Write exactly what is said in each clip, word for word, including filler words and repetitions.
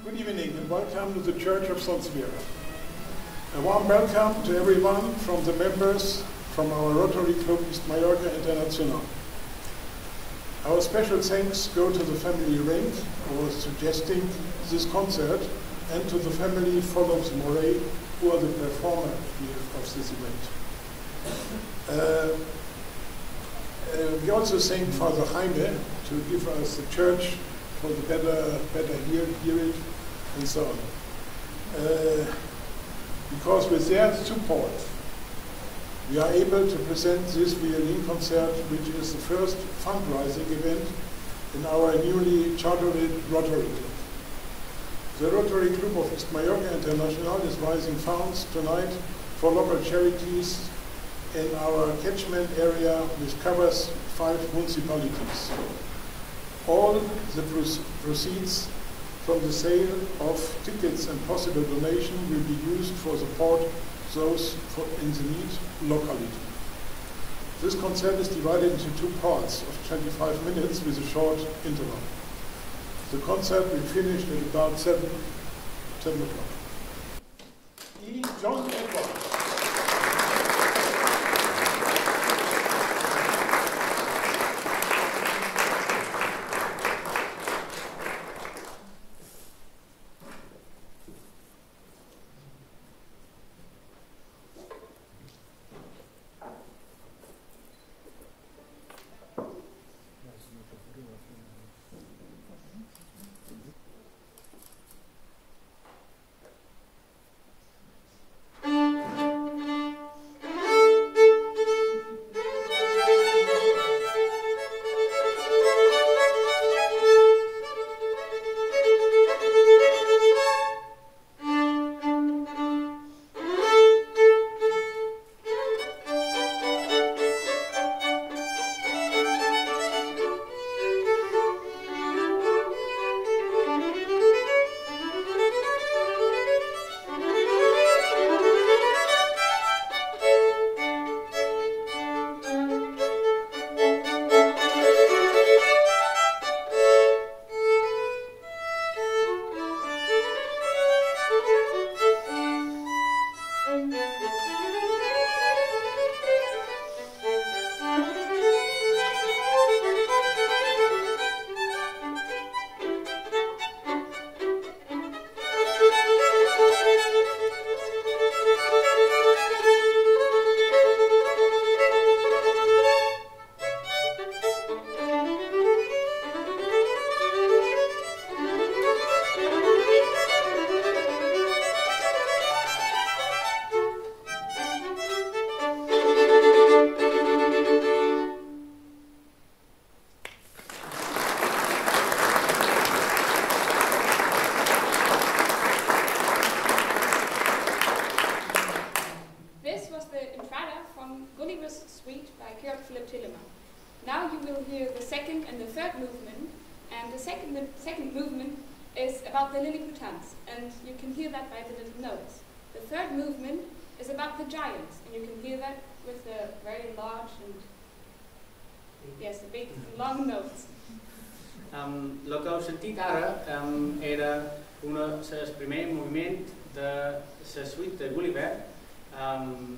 Good evening and welcome to the Church of Sonsvera. A warm welcome to everyone from the members from our Rotary Club East Mallorca International. Our special thanks go to the family Ring for suggesting this concert and to the family Follows Moray, who are the performer here of this event. Uh, uh, we also thank Father Jaime to give us the church for the better, better hear, hear it, and so on. Uh, because with their support, we are able to present this violin concert, which is the first fundraising event in our newly chartered Rotary Club. The Rotary Club of East Mallorca International is raising funds tonight for local charities in our catchment area, which covers five municipalities. All the proceeds from the sale of tickets and possible donation will be used for support those for in the need locality. This concert is divided into two parts of twenty-five minutes with a short interval. The concert will finish at about seven, seven o'clock. E. John Edwards. Um, el que heu sentit ara um, era el primer moviment de la suite de Gulliver um,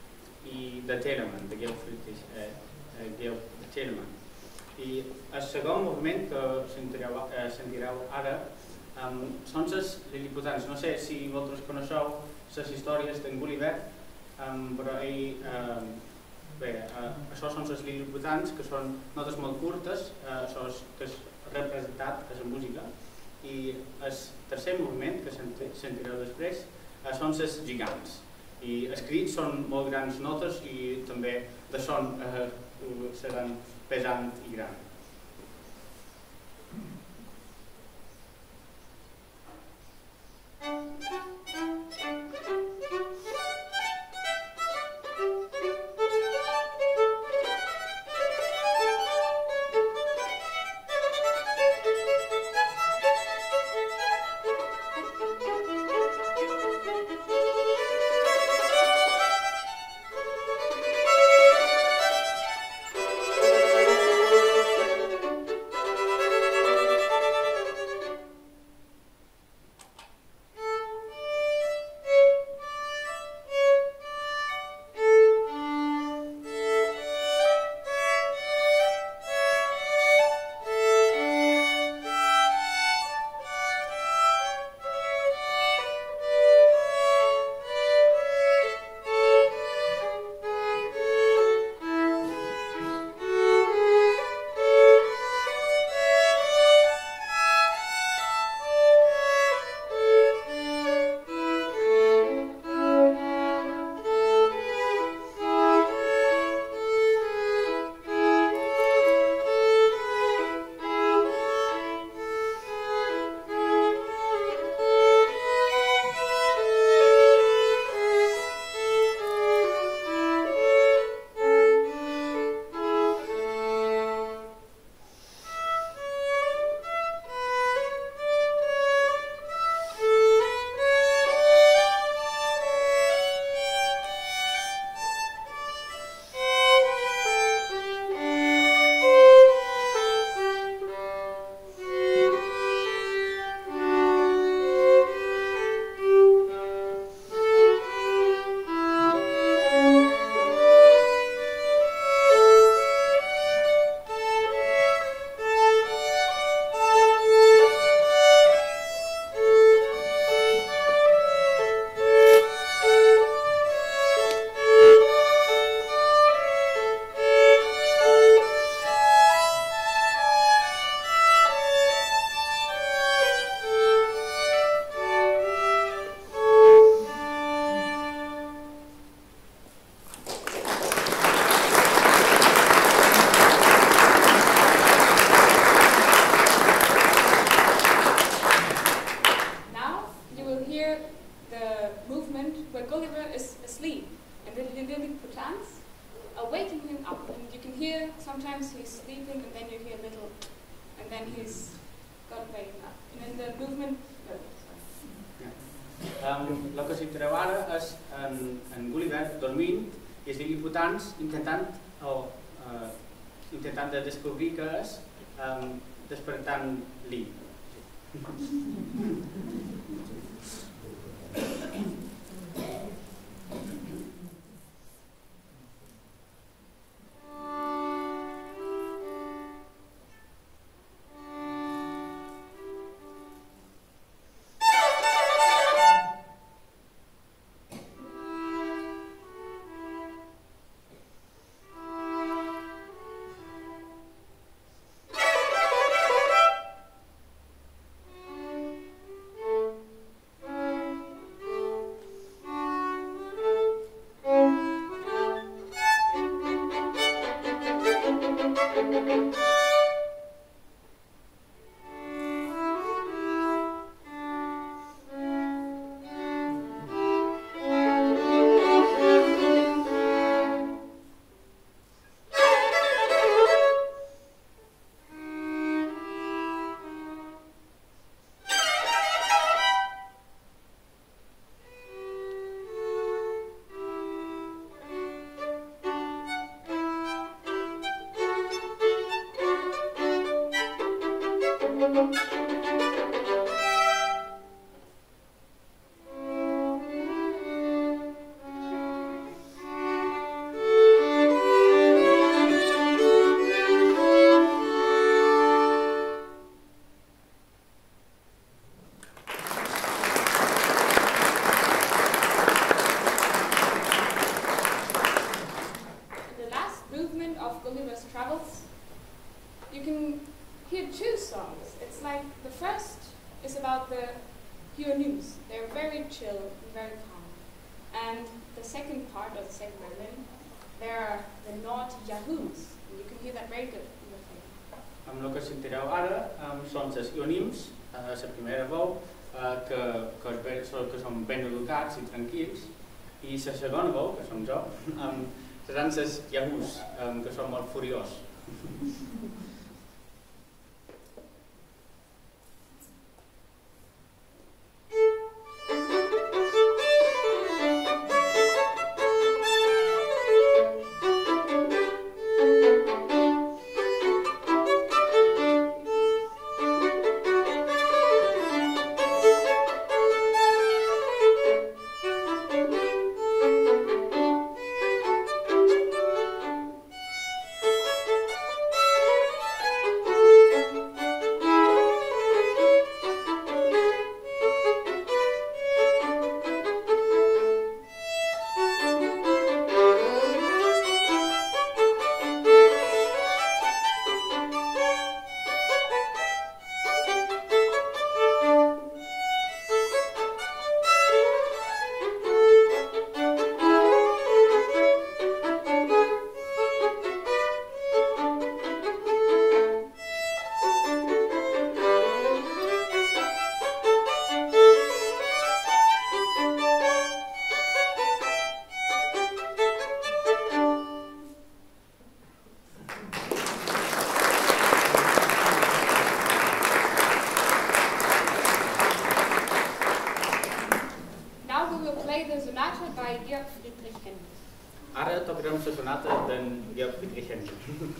i de Telemann, de Georg Friedrich uh, Telemann. I el segon moviment que sentireu, uh, sentireu ara um, són les liliputans. No sé si vosaltres coneixeu les històries d'en Gulliver, um, però ell uh, bé, uh, això són les liliputans, que són notes molt curtes, uh, això és, que és representat a la música, i el tercer moviment, que sentireu després, uh, són les gegants. I els crits són molt grans notes i també de son uh, seran pesant i gran. Thank you. hear sometimes he's sleeping, and then you hear little, and then he's got waking up. And then the movement. No, Um, el que sentireu ara és en, en Gulliver dormint i els lil·liputans intentant, o, uh, intentant de descobrir què és, um, despertant-li. Amb el que sentireu ara um, són les ionims, uh, la primera veu, uh, que, que, ben, que són ben educats i tranquils, i la segona veu, que som jo, um, seran les iahús, um, que són molt furiós. Ara tocarem la sonata d'en Georg Friedrich Händel.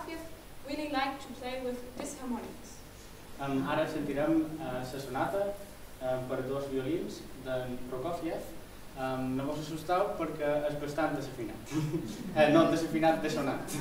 Prokofiev really liked to play with disharmonics. Um, ara sentirem la uh, sonata um, per a dos violins d'en Prokofiev. Um, no vos assusteu perquè és bastant desafinat. eh, no, desafinat, dessonat.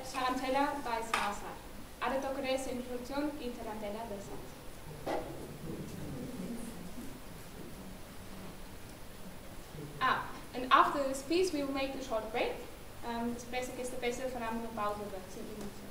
Tarantella by Salazar. Ara tocaré su introducción y Tarantella de Salazar. Ah, and after this piece we will make a short break. Um, dus basically is de beste van een pauze.